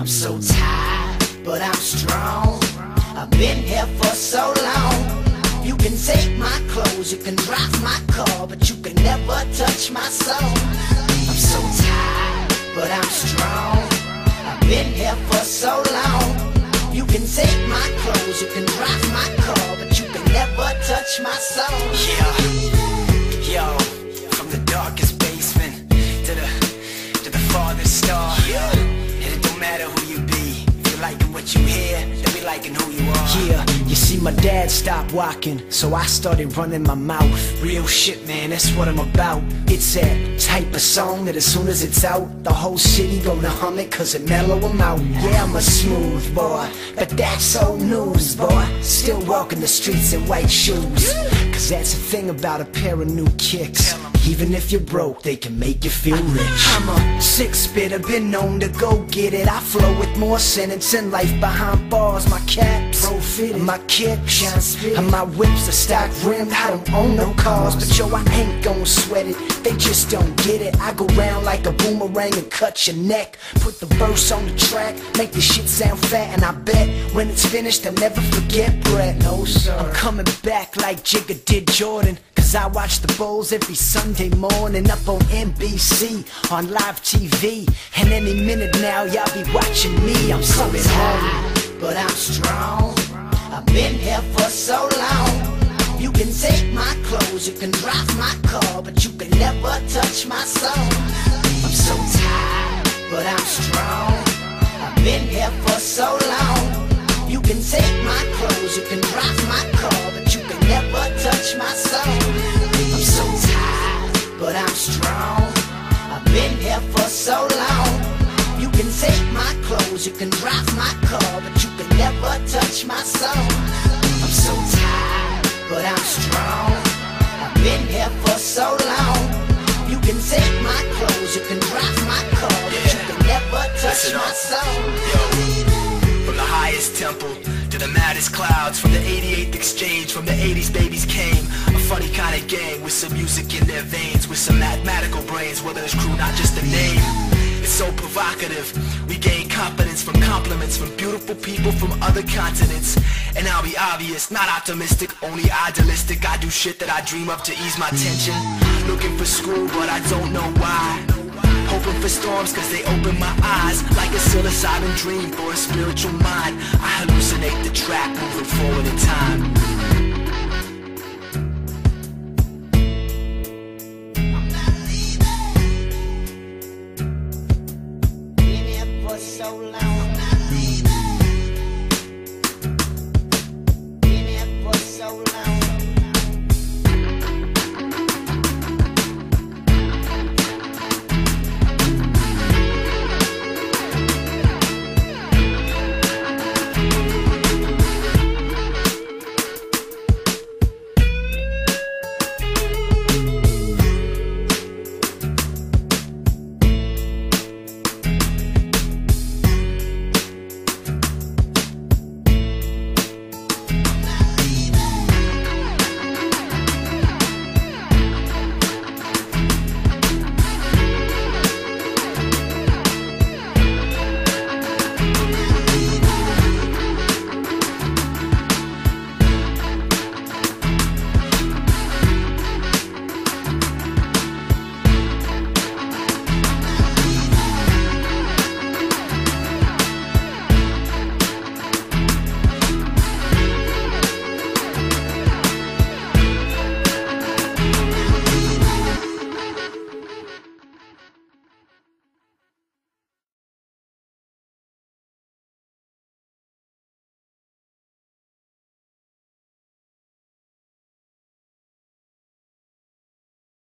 I'm so tired, but I'm strong. I've been here for so long. You can take my clothes, you can drive my car, but you can never touch my soul. I'm so tired, but I'm strong. I've been here for so long. You can take my clothes, you can drive my car, but you can never touch my soul. Yeah, yo, from the darkest basement to the farthest star. Yeah, and it don't matter who you be. If you liking what you hear, then be liking who you are. Yeah, you see my dad stopped walking, so I started running my mouth. Real shit, man, that's what I'm about. It's that type of song that as soon as it's out, the whole city gonna hum it cause it mellow 'em out. Yeah, I'm a smooth boy, but that's old news, boy. Still walking the streets in white shoes, cause that's the thing about a pair of new kicks. Even if you're broke, they can make you feel rich. I'm a six-spitter, been known to go get it. I flow with more sentence and life behind bars. My caps, pro-fitted, my kicks, shine spit, and my whips are stock rimmed. I don't own no cars, but yo, I ain't gon' sweat it. They just don't get it. I go round like a boomerang and cut your neck. Put the verse on the track, make the shit sound fat, and I bet when it's finished, they'll never forget Brett. No sir, I'm coming back like Jigga did Jordan. Cause I watch the Bulls every Sunday morning up on NBC, on live TV. And any minute now, y'all be watching me. I'm coming home, but I'm strong. I've been here for so long. You can take my clothes, you can drive my car, but you can never touch my soul. I'm so tired, but I'm strong. I've been here for so long. You can take my clothes, you can drive my car, but you can never touch my soul. I'm so tired, but I'm strong. I've been here for so long. You can take my clothes, you can drive my car, but you can never touch my soul. I'm so tired, but I'm strong. I've been here for so long. You can take my clothes, you can drive my car, but you can never touch my soul. From the highest temple to the maddest clouds, from the 88th exchange, from the 80s babies came. A funny kind of gang with some music in their veins, with some mathematical brains, whether it's crew, not just a name. It's so provocative. We gain confidence from compliments from beautiful people from other continents. And I'll be obvious, not optimistic, only idealistic. I do shit that I dream of to ease my tension. Looking for school, but I don't know why. Hoping for storms cause they open my eyes, like a psilocybin dream for a spiritual mind. I hallucinate the track moving forward in time.